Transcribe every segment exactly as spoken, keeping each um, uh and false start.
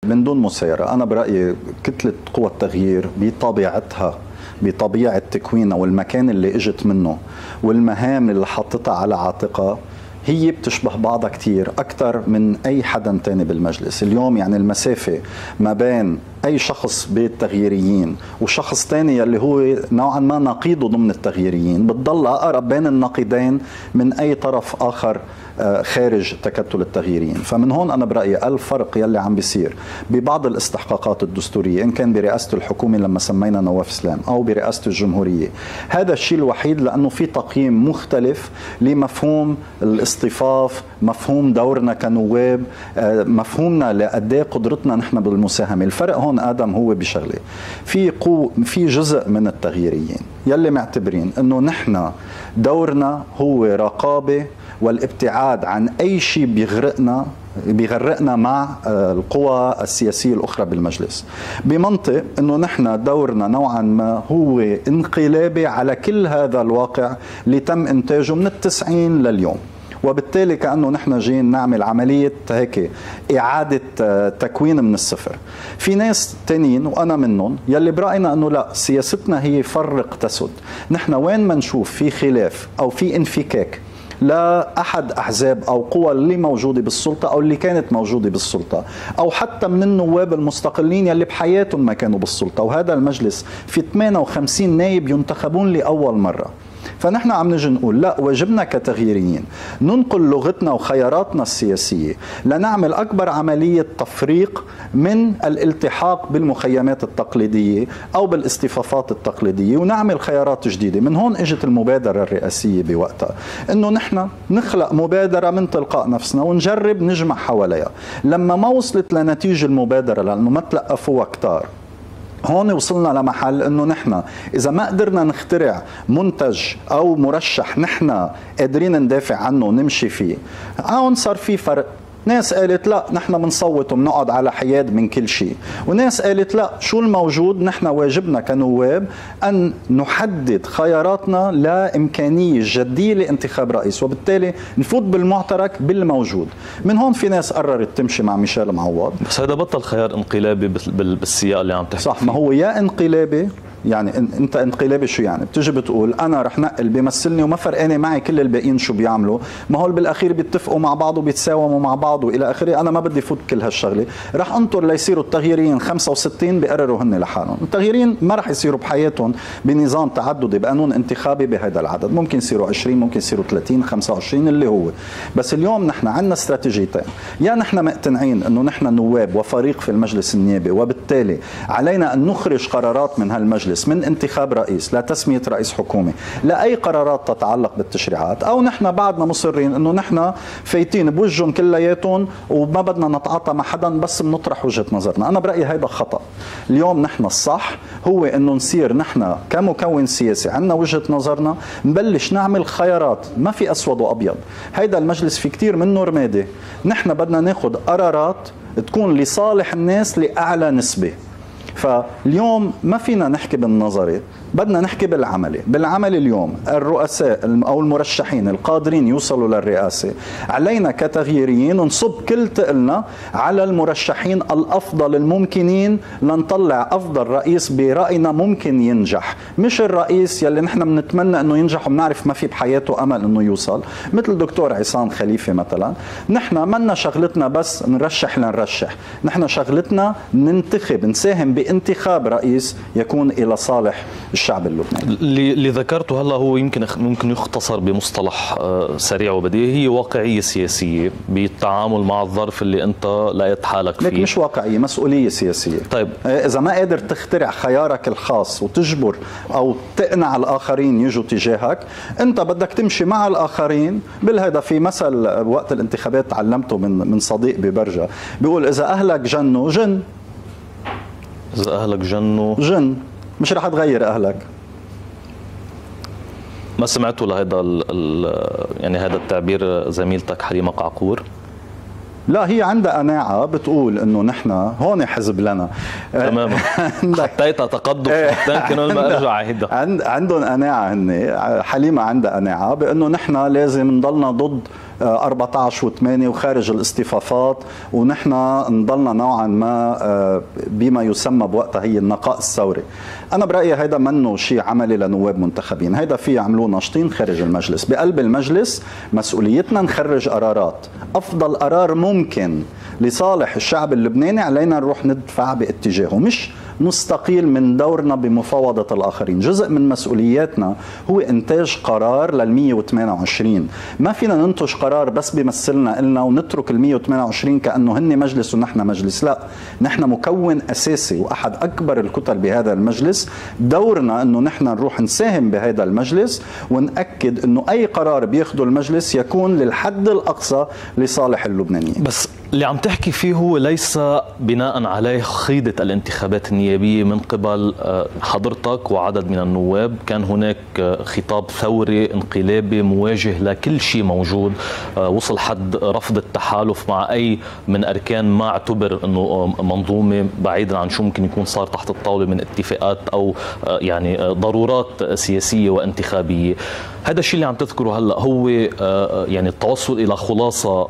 من دون مسايرة. أنا برأيي كتلة قوى التغيير بطبيعتها، بطبيعة تكوينها والمكان اللي اجت منه والمهام اللي حطتها على عاتقها، هي بتشبه بعضها كتير أكثر من أي حدا تاني بالمجلس. اليوم يعني المسافة ما بين أي شخص بالتغييريين وشخص تاني اللي هو نوعا ما نقيضه ضمن التغييريين بتضل أقرب بين النقيضين من أي طرف آخر خارج تكتل التغييريين. فمن هون أنا برأيي الفرق يلي عم بيصير ببعض الاستحقاقات الدستورية، إن كان برئاسة الحكومة لما سمينا نواف سلام أو برئاسة الجمهورية، هذا الشيء الوحيد لأنه في تقييم مختلف لمفهوم الاصطفاف، مفهوم دورنا كنواب، مفهومنا لقد قدرتنا نحن بالمساهمة. الفرق هون آدم هو بشغله، في قو في جزء من التغييريين يلي معتبرين أنه نحن دورنا هو رقابة والابتعاد عن أي شيء بيغرقنا بيغرقنا مع القوى السياسية الأخرى بالمجلس، بمنطق أنه نحن دورنا نوعا ما هو انقلابي على كل هذا الواقع اللي تم إنتاجه من التسعين لليوم. وبالتالي كأنه نحن جايين نعمل عملية هيك إعادة تكوين من الصفر. في ناس تانيين وأنا منهم يلي برأينا أنه لا، سياستنا هي فرق تسد. نحن وين ما نشوف في خلاف أو في انفكاك لا أحد أحزاب أو قوى اللي موجودة بالسلطة أو اللي كانت موجودة بالسلطة أو حتى من النواب المستقلين يلي بحياتهم ما كانوا بالسلطة، وهذا المجلس في ثمانية وخمسين نائب ينتخبون لأول مرة. فنحن عم نجي نقول لا، واجبنا كتغييريين ننقل لغتنا وخياراتنا السياسية لنعمل أكبر عملية تفريق من الالتحاق بالمخيمات التقليدية أو بالاصطفافات التقليدية ونعمل خيارات جديدة. من هون اجت المبادرة الرئاسية بوقتها، انه نحن نخلق مبادرة من تلقاء نفسنا ونجرب نجمع حواليها. لما ما وصلت لنتيجة المبادرة لأنه ما تلقفوها كتار، هون وصلنا لمحل انه نحن اذا ما قدرنا نخترع منتج او مرشح نحن قادرين ندافع عنه ونمشي فيه، هون صار في فرق. ناس قالت لا، نحن بنصوت وبنقعد على حياد من كل شيء، وناس قالت لا، شو الموجود، نحن واجبنا كنواب أن نحدد خياراتنا لإمكانية جدية لانتخاب رئيس، وبالتالي نفوت بالمعترك بالموجود. من هون في ناس قررت تمشي مع ميشيل معوض، بس هذا بطل خيار انقلابي بالسياق اللي عم تحكي صح. ما هو يا انقلابي، يعني انت انقلابي شو يعني؟ بتجي بتقول انا رح نقل بيمثلني وما فرقاني معي كل الباقيين شو بيعملوا، ما هو بالاخير بيتفقوا مع بعض وبيتساوموا مع بعض والى اخره، انا ما بدي فوت كل هالشغله، رح انطر ليصيروا التغييريين خمسة وستين بيقرروا هن لحالهم. التغييريين ما رح يصيروا بحياتهم بنظام تعددي بقانون انتخابي بهذا العدد، ممكن يصيروا عشرين، ممكن يصيروا ثلاثين، خمسة وعشرين اللي هو. بس اليوم نحن عندنا استراتيجيتين، يا نحن مقتنعين انه نحن نواب وفريق في المجلس النيابي، وبالتالي علينا ان نخرج قرارات من هالمجلس من انتخاب رئيس لا تسمية رئيس حكومة لا أي قرارات تتعلق بالتشريعات، أو نحن بعدنا مصرين أنه نحن فايتين بوجهن كلياتهم وما بدنا نتعاطى مع حدا، بس بنطرح وجهة نظرنا. أنا برأيي هيدا خطأ. اليوم نحن الصح هو أنه نصير نحن كمكون سياسي عندنا وجهة نظرنا، نبلش نعمل خيارات، ما في أسود وأبيض. هيدا المجلس في كتير منه رمادي، نحن بدنا ناخد قرارات تكون لصالح الناس لأعلى نسبة. فاليوم ما فينا نحكي بالنظري، بدنا نحكي بالعملي. بالعمل اليوم الرؤساء أو المرشحين القادرين يوصلوا للرئاسة، علينا كتغييريين نصب كل تقلنا على المرشحين الأفضل الممكنين لنطلع أفضل رئيس برأينا ممكن ينجح، مش الرئيس يلي نحن بنتمنى أنه ينجح وبنعرف ما في بحياته أمل أنه يوصل، مثل دكتور عصام خليفة مثلا. نحن منا شغلتنا بس نرشح لنرشح، نحن شغلتنا ننتخب، نساهم بانتخاب رئيس يكون إلى صالح الشعب اللبناني. اللي ذكرته هلا هو يمكن ممكن يختصر بمصطلح سريع وبديهي، هي واقعيه سياسيه بالتعامل مع الظرف اللي انت لقيت حالك فيه. مش واقعيه، مسؤوليه سياسيه. طيب اذا ما قادر تخترع خيارك الخاص وتجبر او تقنع الاخرين يجوا تجاهك، انت بدك تمشي مع الاخرين بالهدف. في مثل وقت الانتخابات تعلمته من من صديق ببرجة، بيقول اذا اهلك جنوا جن، اذا اهلك جنوا جن، مش رح تغير اهلك. ما سمعتوا لهذا يعني هذا التعبير زميلتك حليمة قعقور؟ لا، هي عندها قناعة بتقول انه نحن هون حزب لنا. تماما. حطيتها تقدم حتى كانوا ما ارجع هيدا. عند عندهم قناعة هن، حليمة عندها قناعة بانه نحن لازم نضلنا ضد أربعة عشر وثمانية وخارج الاصطفافات، ونحن نضلنا نوعا ما بما يسمى بوقتها هي النقاء الثوري. أنا برأيي هيدا منه شيء عملي لنواب منتخبين، هيدا في يعملوه ناشطين خارج المجلس. بقلب المجلس مسؤوليتنا نخرج قرارات، أفضل قرار ممكن لصالح الشعب اللبناني علينا نروح ندفع باتجاهه، مش نستقيل من دورنا بمفاوضة الآخرين. جزء من مسؤولياتنا هو إنتاج قرار لل مئة وثمانية وعشرين، ما فينا ننتج قرار بس بيمثلنا إلنا ونترك ال مئة وثمانية وعشرين كأنه هن مجلس ونحن مجلس. لا، نحن مكون أساسي وأحد أكبر الكتل بهذا المجلس. دورنا أنه نحن نروح نساهم بهذا المجلس ونأكد أنه أي قرار بياخده المجلس يكون للحد الأقصى لصالح اللبنانيين. بس اللي عم تحكي فيه هو ليس بناء عليه خيضة الانتخابات النيابية من قبل حضرتك وعدد من النواب. كان هناك خطاب ثوري انقلابي مواجه لكل شيء موجود، وصل حد رفض التحالف مع أي من أركان ما اعتبر أنه منظومة، بعيدا عن شو ممكن يكون صار تحت الطاولة من اتفاقات أو يعني ضرورات سياسية وانتخابية. هذا الشيء اللي عم تذكره هلا هو يعني التوصل الى خلاصه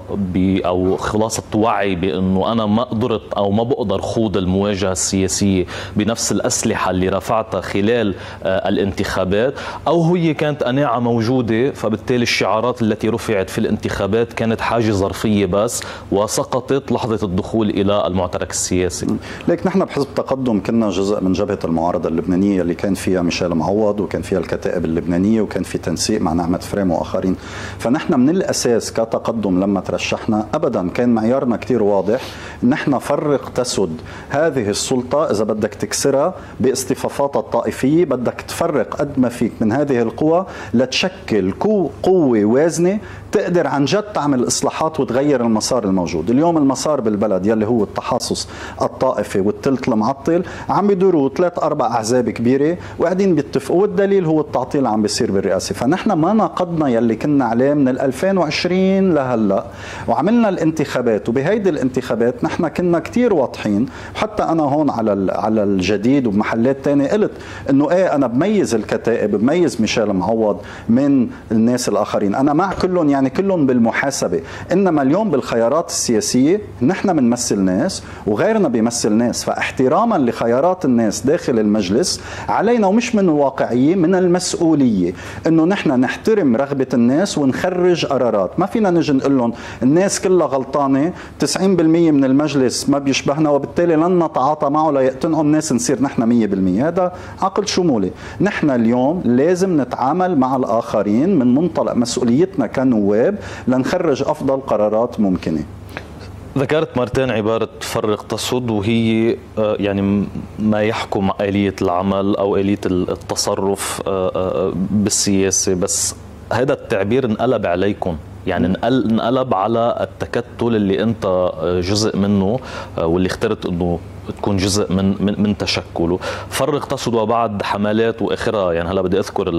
او خلاصه وعي بانه انا ما قدرت او ما بقدر خوض المواجهه السياسيه بنفس الاسلحه اللي رفعتها خلال الانتخابات، او هي كانت قناعه موجوده فبالتالي الشعارات التي رفعت في الانتخابات كانت حاجه ظرفيه بس وسقطت لحظه الدخول الى المعترك السياسي. ليك نحن بحزب تقدم كنا جزء من جبهه المعارضه اللبنانيه اللي كان فيها ميشيل معوض وكان فيها الكتائب اللبنانيه وكان في تنسيق مع نعمة فريم وآخرين. فنحن من الأساس كتقدم لما ترشحنا أبدا كان معيارنا كتير واضح، نحن فرق تسد. هذه السلطة إذا بدك تكسرها باصطفافاتها الطائفية بدك تفرق قد ما فيك من هذه القوى لتشكل قوة وازنة تقدر عن جد تعمل إصلاحات وتغير المسار الموجود. اليوم المسار بالبلد يلي هو التحاصص الطائفي والثلث المعطل عم بيدوروا ثلاث أربع أحزاب كبيرة وقاعدين بيتفقوا، والدليل هو التعطيل عم بيصير بالرئاسة. فنحن ما ناقضنا يلي كنا عليه من ألفين وعشرين لهلا وعملنا الانتخابات، وبهيدي الانتخابات نحن كنا كتير واضحين. وحتى أنا هون على على الجديد وبمحلات تانية قلت إنه إيه أنا بميز الكتائب، بميز ميشيل معوض من الناس الآخرين، أنا مع كلهم يعني كلهم بالمحاسبة. إنما اليوم بالخيارات السياسية نحن بنمثل ناس وغيرنا بيمثل ناس، فاحتراما لخيارات الناس داخل المجلس علينا ومش من الواقعية من المسؤولية إنه نحن نحترم رغبة الناس ونخرج قرارات. ما فينا نجي نقول لهم الناس كلها غلطانة، تسعين بالمئة من المجلس ما بيشبهنا وبالتالي لن نتعاطى معه ليقتنعوا الناس نصير نحن مية بالمئة. هذا عقل شمولي. نحن اليوم لازم نتعامل مع الآخرين من منطلق مسؤوليتنا كنواب لنخرج أفضل قرارات ممكنة. ذكرت مرتين عبارة فرق تصد، وهي يعني ما يحكم آلية العمل أو آلية التصرف بالسياسة، بس هذا التعبير انقلب عليكم، يعني انقلب على التكتل اللي أنت جزء منه واللي اخترت أنه تكون جزء من من, من تشكله. فرق تصد وبعد حملات واخرها، يعني هلا بدي اذكر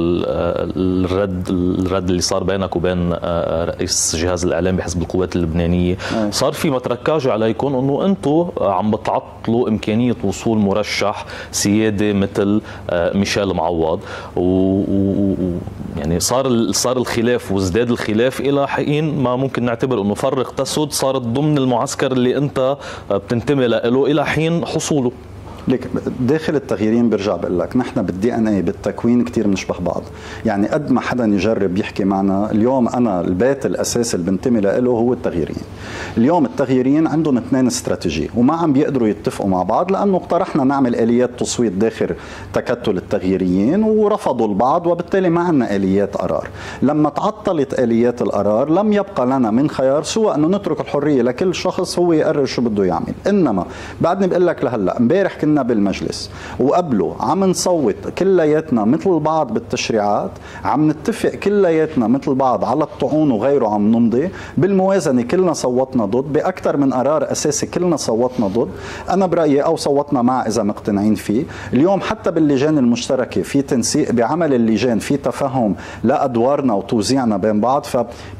الرد الرد اللي صار بينك وبين رئيس جهاز الاعلام بحزب القوات اللبنانيه، صار في متركاج عليكم انه انتم عم بتعطلوا امكانيه وصول مرشح سيادي مثل ميشيل معوض، و يعني صار صار الخلاف وازداد الخلاف الى حين ما ممكن نعتبر انه فرق تسد صارت ضمن المعسكر اللي انت بتنتمي له الى حين حصوله. ليك داخل التغييرين برجع بقول لك نحن بالدي ان اي بالتكوين كثير بنشبه بعض، يعني قد ما حدا يجرب يحكي معنا اليوم انا البيت الاساسي اللي بنتمي له هو التغييرين. اليوم التغييرين عندهم اثنين استراتيجيه وما عم بيقدروا يتفقوا مع بعض لانه اقترحنا نعمل اليات تصويت داخل تكتل التغييريين ورفضوا البعض، وبالتالي ما عندنا اليات قرار. لما تعطلت اليات القرار لم يبقى لنا من خيار سوى انه نترك الحريه لكل شخص هو يقرر شو بده يعمل. انما بعدني بقول لك لهلا امبارح كنا بالمجلس وقبله عم نصوت كلياتنا مثل بعض بالتشريعات، عم نتفق كلياتنا مثل بعض على الطعون وغيره، عم نمضي بالموازنه كلنا صوتنا ضد، باكثر من قرار اساسي كلنا صوتنا ضد. انا برايي او صوتنا مع اذا مقتنعين فيه. اليوم حتى باللجان المشتركه في تنسيق بعمل اللجان، في تفهم لادوارنا وتوزيعنا بين بعض، ف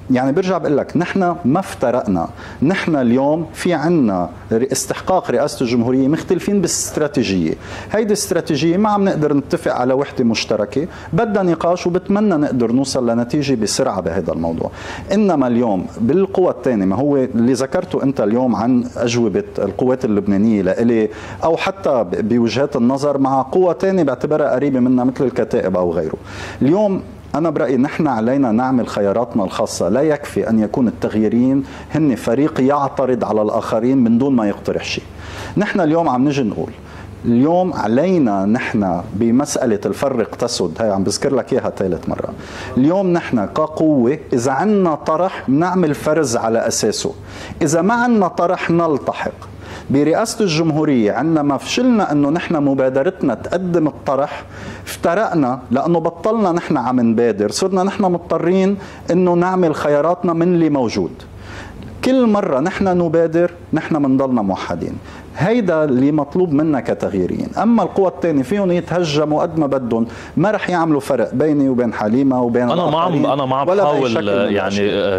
يعني برجع بقول لك نحن ما افترقنا، نحن اليوم في عنا استحقاق رئاسة الجمهورية مختلفين بالاستراتيجية، هيدي الاستراتيجية ما عم نقدر نتفق على وحدة مشتركة، بدها نقاش وبتمنى نقدر نوصل لنتيجة بسرعة بهذا الموضوع. إنما اليوم بالقوى الثانية، ما هو اللي ذكرته أنت اليوم عن أجوبة القوات اللبنانية لإلي أو حتى بوجهات النظر مع قوى ثانية بعتبرها قريبة منا مثل الكتائب أو غيره. اليوم أنا برأيي نحن علينا نعمل خياراتنا الخاصة، لا يكفي أن يكون التغييرين هن فريق يعترض على الآخرين من دون ما يقترح شيء. نحن اليوم عم نجي نقول اليوم علينا نحن بمسألة الفرق تسد، هاي عم بذكر لك إياها ثالث مرة. اليوم نحن كقوة إذا عنا طرح بنعمل فرز على أساسه، إذا ما عنا طرح نلتحق. برئاسة الجمهورية عندما فشلنا أنه نحن مبادرتنا تقدم الطرح افترقنا، لأنه بطلنا نحن عم نبادر، صرنا نحن مضطرين أنه نعمل خياراتنا من اللي موجود. كل مرة نحن نبادر نحن منضلنا موحدين، هيدا اللي مطلوب منا كتغييرين. أما القوى الثانية فيهم يتهجموا قد ما بدهم، ما رح يعملوا فرق بيني وبين حليمة وبين أنا ما عم أنا ما عم بحاول يعني